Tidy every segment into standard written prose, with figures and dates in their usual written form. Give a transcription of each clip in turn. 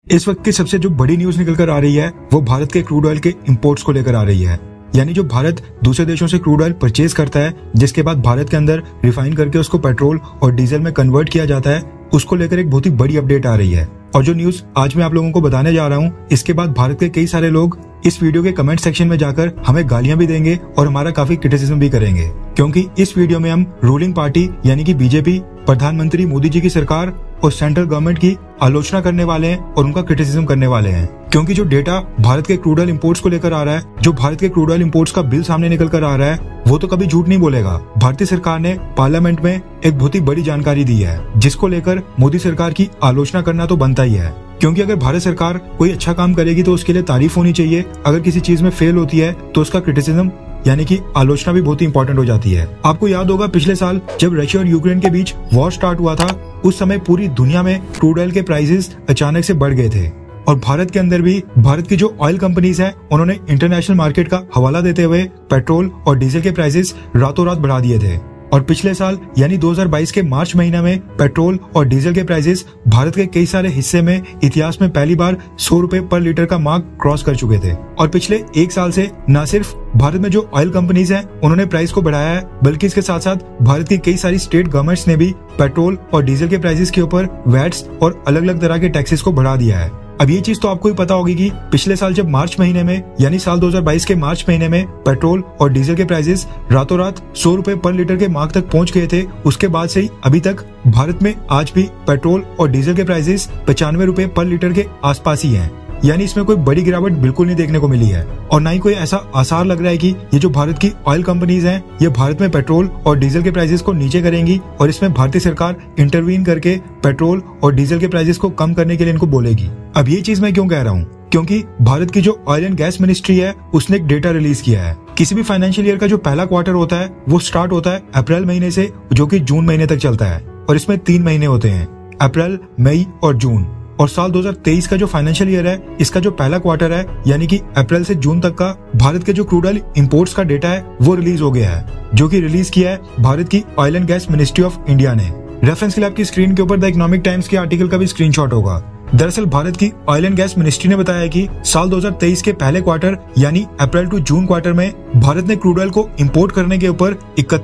इस वक्त की सबसे जो बड़ी न्यूज निकल कर आ रही है वो भारत के क्रूड ऑयल के इंपोर्ट्स को लेकर आ रही है। यानी जो भारत दूसरे देशों से क्रूड ऑयल परचेज करता है, जिसके बाद भारत के अंदर रिफाइन करके उसको पेट्रोल और डीजल में कन्वर्ट किया जाता है, उसको लेकर एक बहुत ही बड़ी अपडेट आ रही है। और जो न्यूज आज मैं आप लोगों को बताने जा रहा हूँ, इसके बाद भारत के कई सारे लोग इस वीडियो के कमेंट सेक्शन में जाकर हमें गालियां भी देंगे और हमारा काफी क्रिटिसिज्म भी करेंगे, क्योंकि इस वीडियो में हम रूलिंग पार्टी यानी कि बीजेपी, प्रधानमंत्री मोदी जी की सरकार और सेंट्रल गवर्नमेंट की आलोचना करने वाले हैं और उनका क्रिटिसिज्म करने वाले हैं। क्योंकि जो डेटा भारत के क्रूड ऑयल इंपोर्ट्स को लेकर आ रहा है, जो भारत के क्रूड ऑयल इंपोर्ट्स का बिल सामने निकल कर आ रहा है, वो तो कभी झूठ नहीं बोलेगा। भारतीय सरकार ने पार्लियामेंट में एक बहुत ही बड़ी जानकारी दी है, जिसको लेकर मोदी सरकार की आलोचना करना तो बनता ही है। क्योंकि अगर भारत सरकार कोई अच्छा काम करेगी तो उसके लिए तारीफ होनी चाहिए, अगर किसी चीज में फेल होती है तो उसका क्रिटिसिज्म यानी कि आलोचना भी बहुत ही इंपॉर्टेंट हो जाती है। आपको याद होगा पिछले साल जब रशिया और यूक्रेन के बीच वॉर स्टार्ट हुआ था, उस समय पूरी दुनिया में क्रूड ऑयल के प्राइसेस अचानक से बढ़ गए थे और भारत के अंदर भी भारत की जो ऑयल कंपनीज हैं, उन्होंने इंटरनेशनल मार्केट का हवाला देते हुए पेट्रोल और डीजल के प्राइसेस रातों रात बढ़ा दिए थे। और पिछले साल यानी 2022 के मार्च महीने में पेट्रोल और डीजल के प्राइसेस भारत के कई सारे हिस्से में इतिहास में पहली बार 100 रुपए पर लीटर का मार्क क्रॉस कर चुके थे। और पिछले एक साल से न सिर्फ भारत में जो ऑयल कंपनीज हैं, उन्होंने प्राइस को बढ़ाया है, बल्कि इसके साथ साथ भारत की कई सारी स्टेट गवर्नमेंट्स ने भी पेट्रोल और डीजल के प्राइसेस के ऊपर वैट्स और अलग अलग तरह के टैक्सेस को बढ़ा दिया है। अब ये चीज तो आपको ही पता होगी कि पिछले साल जब मार्च महीने में यानी साल 2022 के मार्च महीने में पेट्रोल और डीजल के प्राइसेस रातों रात 100 रुपए पर लीटर के मार्क तक पहुंच गए थे, उसके बाद से ही अभी तक भारत में आज भी पेट्रोल और डीजल के प्राइसेस 95 रुपए पर लीटर के आसपास ही हैं। यानी इसमें कोई बड़ी गिरावट बिल्कुल नहीं देखने को मिली है और ना ही कोई ऐसा आसार लग रहा है कि ये जो भारत की ऑयल कंपनीज हैं, ये भारत में पेट्रोल और डीजल के प्राइसेस को नीचे करेंगी और इसमें भारतीय सरकार इंटरवीन करके पेट्रोल और डीजल के प्राइसेस को कम करने के लिए इनको बोलेगी। अब ये चीज मैं क्यों कह रहा हूँ, क्योंकि भारत की जो ऑयल एंड गैस मिनिस्ट्री है, उसने एक डेटा रिलीज किया है। किसी भी फाइनेंशियल ईयर का जो पहला क्वार्टर होता है वो स्टार्ट होता है अप्रैल महीने से, जो कि जून महीने तक चलता है और इसमें 3 महीने होते हैं, अप्रैल, मई और जून। और साल 2023 का जो फाइनेंशियल ईयर है, इसका जो पहला क्वार्टर है यानी कि अप्रैल से जून तक का भारत के जो क्रूड ऑयल इंपोर्ट्स का डेटा है वो रिलीज हो गया है, जो कि रिलीज किया है भारत की oil and gas ministry of India ने। रेफरेंस के लिए आपकी स्क्रीन के ऊपर द इकोनॉमिक टाइम्स के आर्टिकल का भी स्क्रीनशॉट होगा। दरअसल भारत की ऑयल एंड गैस मिनिस्ट्री ने बताया कि साल 2023 के पहले क्वार्टर यानी अप्रैल टू जून क्वार्टर में भारत ने क्रूड ऑयल को इंपोर्ट करने के ऊपर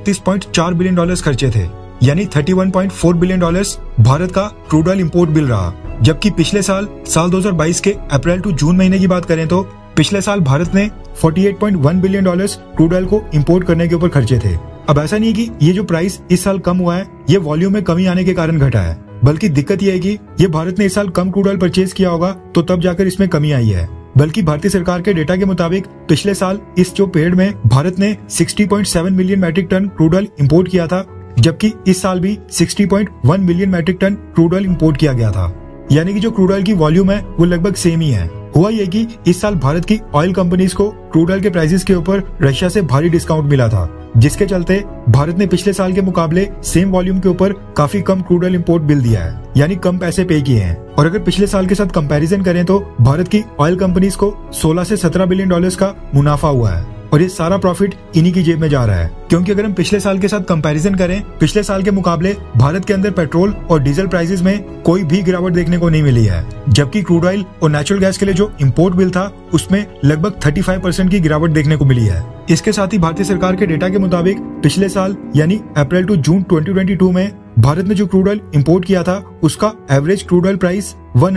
31.4 बिलियन डॉलर्स खर्चे थे, यानी 31.4 बिलियन डॉलर्स भारत का क्रूड ऑयल इंपोर्ट बिल रहा। जबकि पिछले साल 2022 के अप्रैल टू जून महीने की बात करें तो पिछले साल भारत ने 48.1 बिलियन डॉलर्स क्रूड ऑयल को इंपोर्ट करने के ऊपर खर्चे थे। अब ऐसा नहीं है कि ये जो प्राइस इस साल कम हुआ है ये वॉल्यूम में कमी आने के कारण घटा है, बल्कि दिक्कत यह है कि ये भारत ने इस साल कम क्रूड ऑयल परचेज किया होगा तो तब जाकर इसमें कमी आई है। बल्कि भारतीय सरकार के डेटा के मुताबिक पिछले साल इस जो पीरियड में भारत ने 60.7 million metric ton crude oil import किया था, जबकि इस साल भी 60.1 million metric ton crude oil import किया गया था। यानी कि जो क्रूड ऑयल की वॉल्यूम है वो लगभग सेम ही है। हुआ ये कि इस साल भारत की ऑयल कंपनीज को क्रूड ऑयल के प्राइसेस के ऊपर रशिया से भारी डिस्काउंट मिला था, जिसके चलते भारत ने पिछले साल के मुकाबले सेम वॉल्यूम के ऊपर काफी कम क्रूड ऑयल इंपोर्ट बिल दिया है, यानी कम पैसे पे किए हैं। और अगर पिछले साल के साथ कंपैरिजन करें तो भारत की ऑयल कंपनीज को 16 से 17 बिलियन डॉलर्स का मुनाफा हुआ है और ये सारा प्रॉफिट इन्हीं की जेब में जा रहा है। क्योंकि अगर हम पिछले साल के साथ कंपैरिजन करें, पिछले साल के मुकाबले भारत के अंदर पेट्रोल और डीजल प्राइसेस में कोई भी गिरावट देखने को नहीं मिली है, जबकि क्रूड ऑयल और नेचुरल गैस के लिए जो इंपोर्ट बिल था उसमें लगभग 35% की गिरावट देखने को मिली है। इसके साथ ही भारतीय सरकार के डेटा के मुताबिक पिछले साल यानी अप्रैल टू जून 2022 में भारत ने जो क्रूड ऑयल इंपोर्ट किया था उसका एवरेज क्रूड ऑयल प्राइस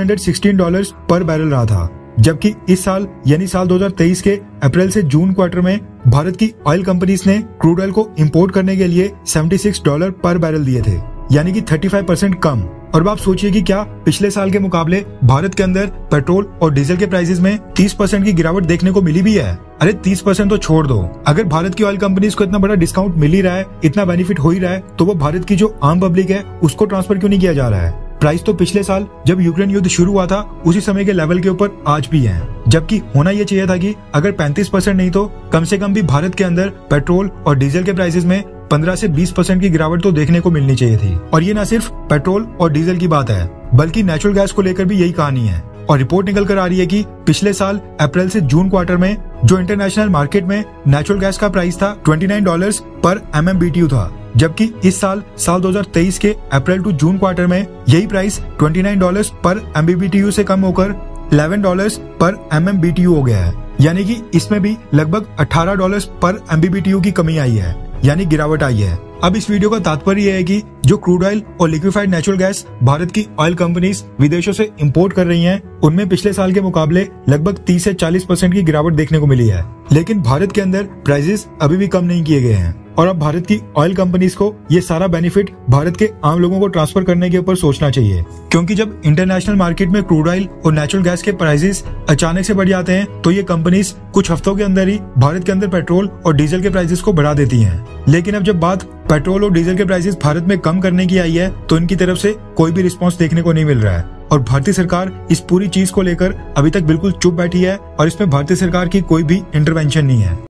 $116 पर बैरल रहा था, जबकि इस साल यानी साल 2023 के अप्रैल से जून क्वार्टर में भारत की ऑयल कंपनीज ने क्रूड ऑयल को इंपोर्ट करने के लिए $76 पर बैरल दिए थे, यानी कि 35% कम। और अब आप सोचिए कि क्या पिछले साल के मुकाबले भारत के अंदर पेट्रोल और डीजल के प्राइसेस में 30% की गिरावट देखने को मिली भी है। अरे 30% तो छोड़ दो, अगर भारत की ऑयल कंपनीज को इतना बड़ा डिस्काउंट मिल ही रहा है, इतना बेनिफिट हो ही रहा है, तो वो भारत की जो आम पब्लिक है उसको ट्रांसफर क्यों नहीं किया जा रहा है। प्राइस तो पिछले साल जब यूक्रेन युद्ध शुरू हुआ था उसी समय के लेवल के ऊपर आज भी है, जबकि होना ये चाहिए था कि अगर 35% नहीं तो कम से कम भी भारत के अंदर पेट्रोल और डीजल के प्राइसेस में 15 से 20% की गिरावट तो देखने को मिलनी चाहिए थी। और ये न सिर्फ पेट्रोल और डीजल की बात है, बल्कि नेचुरल गैस को लेकर भी यही कहानी है। और रिपोर्ट निकल कर आ रही है कि पिछले साल अप्रैल से जून क्वार्टर में जो इंटरनेशनल मार्केट में नेचुरल गैस का प्राइस था $29 पर MMBTU था, जबकि इस साल 2023 के अप्रैल टू जून क्वार्टर में यही प्राइस $29 पर MMBTU से कम होकर $11 पर MMBTU हो गया है। यानी कि इसमें भी लगभग $18 पर MMBTU की कमी आई है, यानी गिरावट आई है। अब इस वीडियो का तात्पर्य यह है कि जो क्रूड ऑयल और लिक्विफाइड नेचुरल गैस भारत की ऑयल कंपनीज विदेशों से इंपोर्ट कर रही हैं, उनमें पिछले साल के मुकाबले लगभग 30 से 40% की गिरावट देखने को मिली है। लेकिन भारत के अंदर प्राइसेस अभी भी कम नहीं किए गए हैं और अब भारत की ऑयल कंपनीज को ये सारा बेनिफिट भारत के आम लोगों को ट्रांसफर करने के ऊपर सोचना चाहिए, क्योंकि जब इंटरनेशनल मार्केट में क्रूड ऑयल और नेचुरल गैस के प्राइसेस अचानक से बढ़ जाते हैं तो ये कंपनीज कुछ हफ्तों के अंदर ही भारत के अंदर पेट्रोल और डीजल के प्राइसेस को बढ़ा देती हैं। लेकिन अब जब बात पेट्रोल और डीजल के प्राइसेस भारत में कम करने की आई है तो इनकी तरफ से कोई भी रिस्पॉन्स देखने को नहीं मिल रहा है और भारतीय सरकार इस पूरी चीज को लेकर अभी तक बिल्कुल चुप बैठी है और इसमें भारतीय सरकार की कोई भी इंटरवेंशन नहीं है।